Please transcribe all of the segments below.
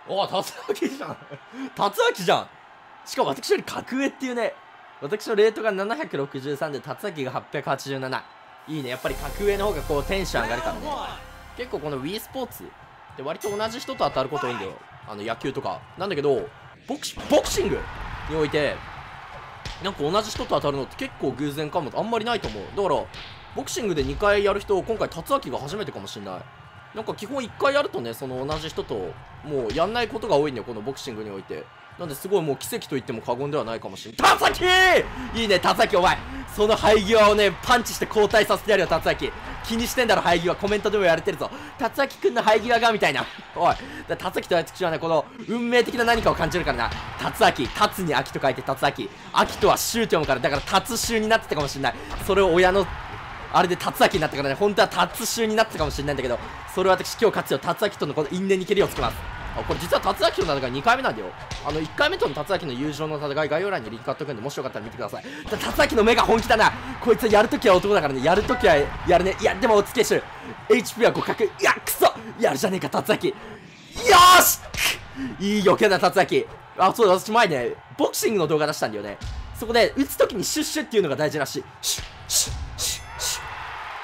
お、達明じゃん達明じゃん。しかも私より格上っていうね。私のレートが763で、達明が887。いいね。やっぱり格上の方がこうテンション上がるからね。結構この Wii スポーツって割と同じ人と当たること多いんだよ。野球とか。なんだけど、ボクシングにおいて、なんか同じ人と当たるのって結構偶然かも。あんまりないと思う。だから、ボクシングで2回やる人、今回達明が初めてかもしんない。なんか基本1回やるとね、その同じ人ともうやんないことが多いんだよ、このボクシングにおいて。なんですごいもう奇跡と言っても過言ではないかもしれない。達明いいね、達明お前。その生え際をね、パンチして交代させてやるよ、達明。気にしてんだろ、生え際。コメントでもやれてるぞ。達明くんの生え際が、みたいな。おい。達明と私はね、この運命的な何かを感じるからな。達明、達に秋と書いて達明。秋とは秋と読むから、だから達秋になってたかもしれない。それを親の、あれで達明になったからね、本当は達秋になってたかもしれないんだけど、それを私今日勝つよ、達明とのこの因縁に蹴りをつけます。これ実は達明との戦い2回目なんだよ。1回目との達明の友情の戦い、概要欄にリンク貼っとくんで、もしよかったら見てください。達明の目が本気だな。こいつはやるときは男だからね、やるときはやるね。いや、でもお付けし HP は互角。いや、くそやるじゃねえか、達明。よーしいい余計な達明。あ、そうだ、私前ね、ボクシングの動画出したんだよね。そこで、打つときにシュッシュっていうのが大事らしい。シュッシュッシュッシュッ。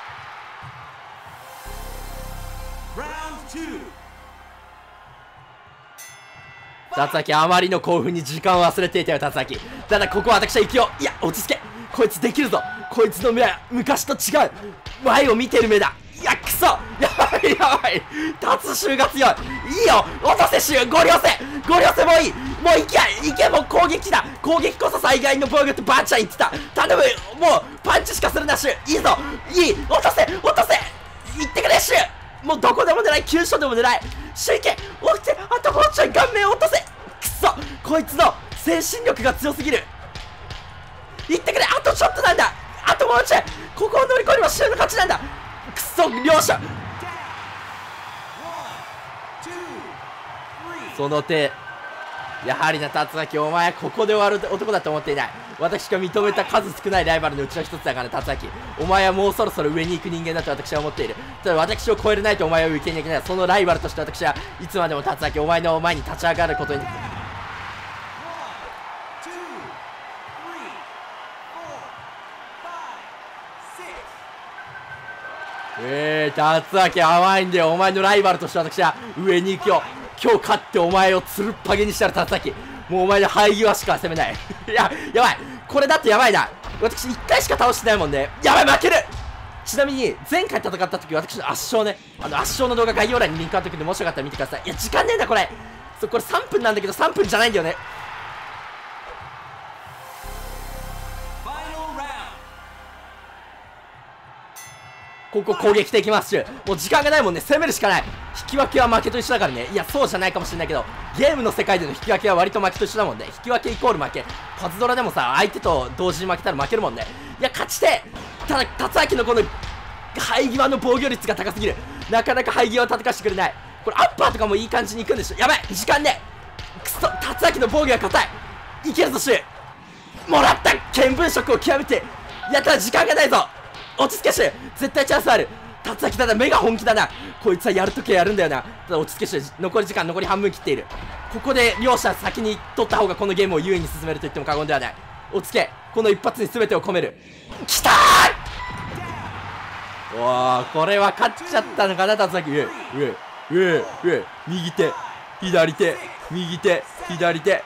達明あまりの興奮に時間を忘れていたよ、達明。ただここは私は勢いを、いや落ち着け、こいつできるぞ。こいつの目は昔と違う、前を見てる目だ。いやくそ、やばいやばい、達衆が強い。いいよ、落とせ衆、ゴリ押せもういい、もういけ、もう攻撃だ。攻撃こそ最外の防御ってばあちゃん言ってた。頼む、もうパンチしかするな衆。いいぞ、いい、落とせ言ってくれ衆。もうどこでも狙い、急所でも狙い。シュイケ起きて、あともうちょい顔面を落とせ。くそ、こいつの精神力が強すぎる。いってくれ、あとちょっとなんだ、あともうちょい、ここを乗り越えればシューの勝ちなんだ。くそ、両者その手、やはりな、達明お前ここで終わる男だと思っていない。私が認めた数少ないライバルのうちの一つだからね、達明。お前はもうそろそろ上に行く人間だと私は思っている。ただ私を超えれないとお前は受けにいけない。そのライバルとして私はいつまでも達明、お前の前に立ち上がることに。達明甘いんだよ。お前のライバルとして私は上に行くよ。今日勝ってお前をつるっぱげにしたら達明、もうお前の生え際しか攻めない。いや、やばい、これだとやばいな。私1回しか倒してないもんね。やばい、負ける。ちなみに前回戦った時私の圧勝ね、圧勝の動画概要欄にリンク貼っとくんで、もしよかったら見てください。いや時間ねえんだこれ。これ3分なんだけど3分じゃないんだよね。ここ攻撃的マッシュ、もう時間がないもんね。攻めるしかない。引き分けは負けと一緒だからね。いやそうじゃないかもしれないけど、ゲームの世界での引き分けは割と負けと一緒だもんね。引き分けイコール負け。パズドラでもさ、相手と同時に負けたら負けるもんね。いや勝ちて、ただ達明のこの生え際の防御率が高すぎる。なかなか生え際を叩かしてくれない。これアッパーとかもいい感じにいくんでしょ。やばい、時間ね。くそ、達明の防御が硬い。いけるぞシュー、もらった。見聞色を極めて、いやただ時間がないぞ。落ち着けし、絶対チャンスある。達明ただ目が本気だな。こいつはやるときはやるんだよな。ただ落ち着けし、残り時間残り半分切っている。ここで両者先に取った方がこのゲームを優位に進めると言っても過言ではない。落ち着け、この一発に全てを込める。きたー。おー、これは勝っちゃったのかな。達明、上右手左手右手左手。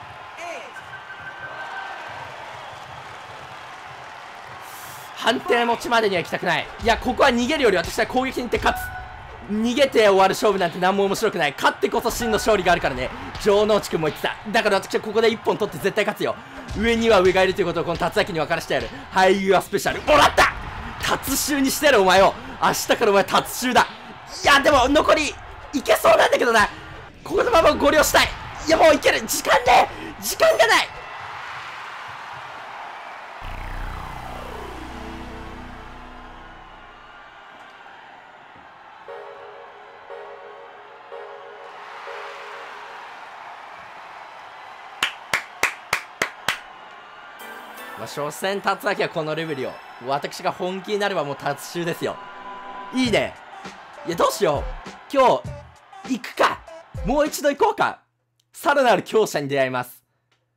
判定持ちまでには行きたくない。いやここは逃げるより私は攻撃に行って勝つ。逃げて終わる勝負なんて何も面白くない。勝ってこそ真の勝利があるからね。城之内くんも言ってた。だから私はここで1本取って絶対勝つよ。上には上がいるということをこの達明に分からしてやる。俳優はスペシャルもらった。達衆にしてやるお前を。明日からお前達衆だ。いやでも残りいけそうなんだけどな。ここのままゴリ押したい。いやもういける。時間ね、時間がない。所詮達明はこのレベルよ。私が本気になればもう達衆ですよ。いいね。いやどうしよう、今日行くか、もう一度行こうか。 さらなる強者に出会います。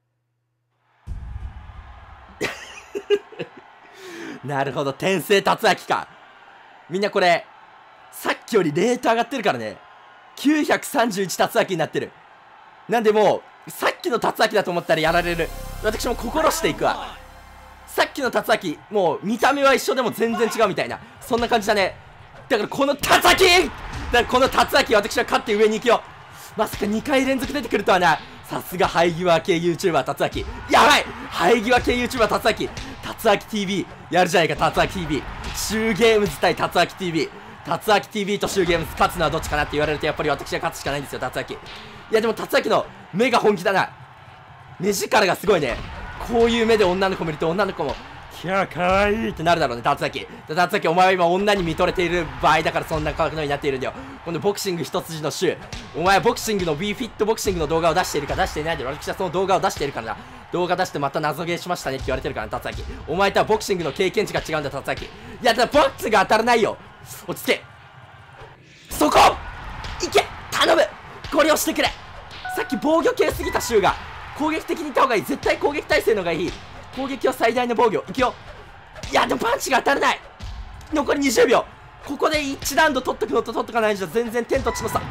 なるほど、天聖達明か。みんなこれ、さっきよりレート上がってるからね。931達明になってる。なんでもう、さっきの達明だと思ったらやられる。私も心していくわ。さっきの達明、もう見た目は一緒でも全然違うみたいな。そんな感じだね。だからこの達明、だからこの達明、私は勝って上に行くよ。まさか2回連続出てくるとはな。さすが生え際系 YouTuber 達明。やばい、生え際系 YouTuber 達明。達明 TV やるじゃないか。達明 TV シューゲームズ対達明 TV。達明 TV とシューゲームズ勝つのはどっちかなって言われると、やっぱり私が勝つしかないんですよ、達明。いやでも達明の目が本気だな。目力がすごいね。こういう目で女の子見ると女の子もいやかわいいってなるだろうね。達明、達明、お前は今女に見とれている場合だからそんな角度になっているんだよ。このボクシング一筋のシュー、お前はボクシングの B フィットボクシングの動画を出しているか出していないんだよ。私はその動画を出しているからな。動画出してまた謎ゲーしましたねって言われてるからな、達明。お前とはボクシングの経験値が違うんだ、達明。いやだからボクスが当たらないよ。落ち着け、そこいけ、頼む、これをしてくれ。さっき防御系すぎたシューが攻撃的にいった方がいい。絶対攻撃耐性の方がいい。攻撃は最大の防御いくよ。いやでもパンチが当たらない。残り20秒。ここで1ラウンド取っとくのと取っとかないじゃ全然天と地の差。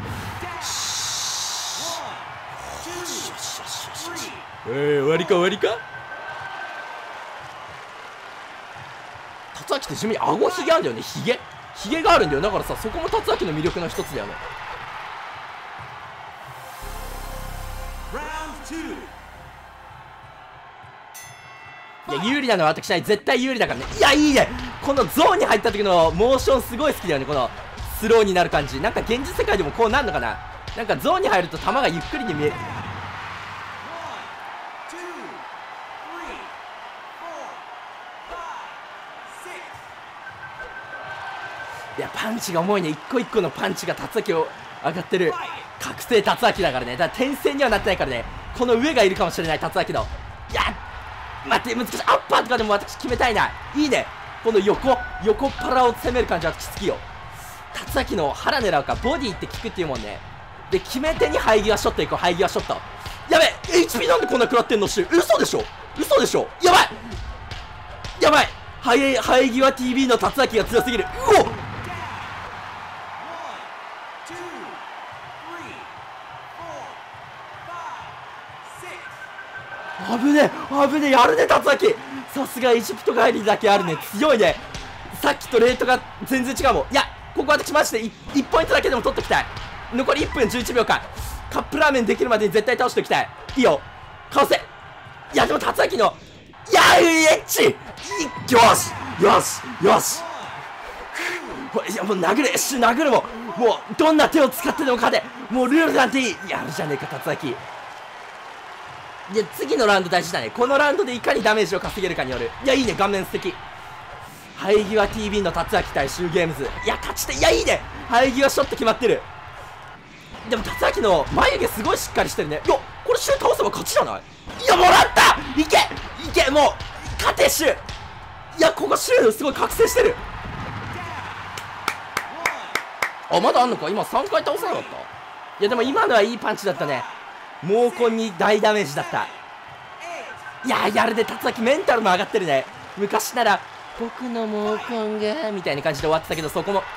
終わりか終わりか。達明って地味に顎ひげあるんだよね。ひげがあるんだよ。だからさ、そこも達明の魅力の一つだよね。いや有利なのは私は絶対有利だからね。いやいいね、このゾーンに入った時のモーションすごい好きだよね。このスローになる感じ。なんか現実世界でもこうなるのかな。なんかゾーンに入ると球がゆっくりに見える。いやパンチが重いね。一個一個のパンチが達明を上がってる。覚醒達明だからね。だから転戦にはなってないからね。この上がいるかもしれない達明の。いや待って、難しい。アッパーとかでも私決めたいな。いいね、この横っ腹を攻める感じは私好きよ。達明の腹狙うか。ボディって効くっていうもんね。で決め手に生え際ショットいこう。生え際ショット。やべえ、 HP なんでこんな食らってんの。嘘でしょ、嘘でしょ。やばいやばい、生え際 TV の達明が強すぎる。うおっ、危ねえ危ねえ、やるね達明。さすがエジプト帰りだけあるね。強いね。さっきとレートが全然違うもん。いやここ私マジで 1ポイントだけでも取っておきたい。残り1分11秒間。カップラーメンできるまでに絶対倒しておきたい。いいよかわせ。いやでも達明のエッチよしよしよし。いやもう殴るもうどんな手を使ってでも勝て。もうルールなんていい。やるじゃねえか達明。いや次のラウンド大事だね。このラウンドでいかにダメージを稼げるかによる。いやいいね、顔面素敵。生え際 TV の達明対シューゲームズ。いや勝ちて、いやいいね、生え際ショット決まってる。でも達明の眉毛すごいしっかりしてるね。いやこれシュー倒せば勝ちじゃない。いやもらった、いけもう勝てシュー。いやここシューすごい覚醒してる。あまだあんのか。今3回倒さなかった。いやでも今のはいいパンチだったね。毛根に大ダメージだった。いややるで達明メンタルも上がってるね。昔なら僕の毛根がみたいな感じで終わってたけど、そこも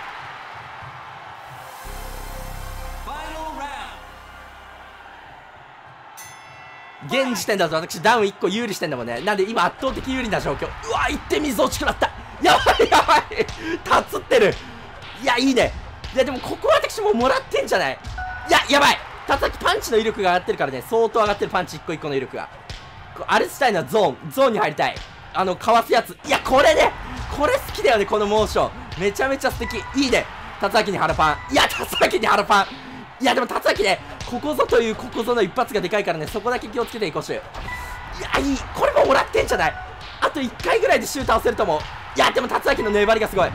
現時点だと私ダウン1個有利してんだもんね。なんで今圧倒的有利な状況。うわ1点水落ち食らった。やばいやばい立つってる。いやいいね。いやでもここは私もうもらってんじゃない。いややばい、達明パンチの威力が上がってるからね。相当上がってるパンチ一個一個の威力が。あれしたいのはゾーンに入りたい。かわすやつ。いやこれね、これ好きだよね。このモーションめちゃめちゃ素敵。いいね、達明に腹パン。いや達明に腹パン。いやでも達明ね、ここぞというここぞの一発がでかいからね。そこだけ気をつけていこうシュー。いやいい、これももらってんじゃない。あと1回ぐらいでシュー倒せると思う。いやでも達明の粘りがすごい。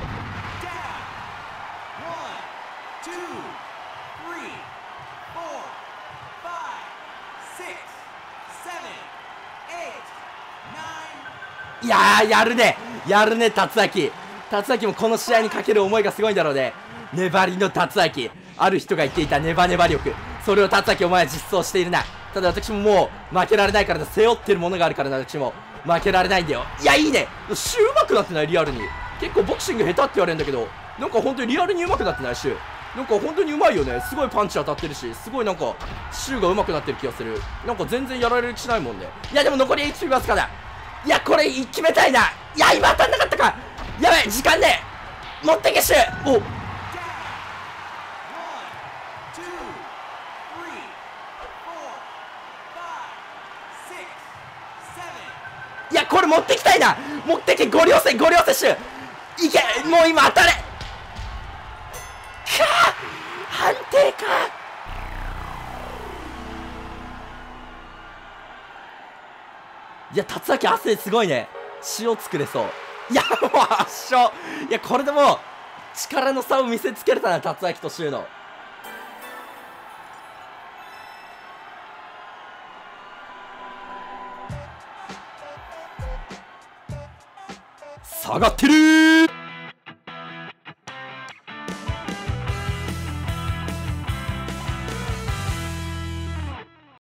いやーやるね達明もこの試合にかける思いがすごいんだろうね。粘りの達明、ある人が言っていたネバネバ力。 それを達明お前は実装しているな。ただ私ももう負けられないからな。背負ってるものがあるからな。私も負けられないんだよ。いや、いいね。シュー上手くなってない？リアルに結構ボクシング下手って言われるんだけど、なんか本当にリアルに上手くなってない？シューなんか本当に上手いよね。すごいパンチ当たってるし、すごいなんかシューが上手くなってる気がする。なんか全然やられる気しないもんね。いやでも残り HP わずかだ。いやこれ決めたいな。いや今当たんなかったか。やばい時間ね持ってけシュー。おいやこれ持ってきたいな。持ってけ。ゴリ押せシューいけ。もう今当たれか判定か。いや達明汗すごいね。塩作れそう。いやもう圧勝。いやこれでもう力の差を見せつけれたな達明とシューの。下がってるー。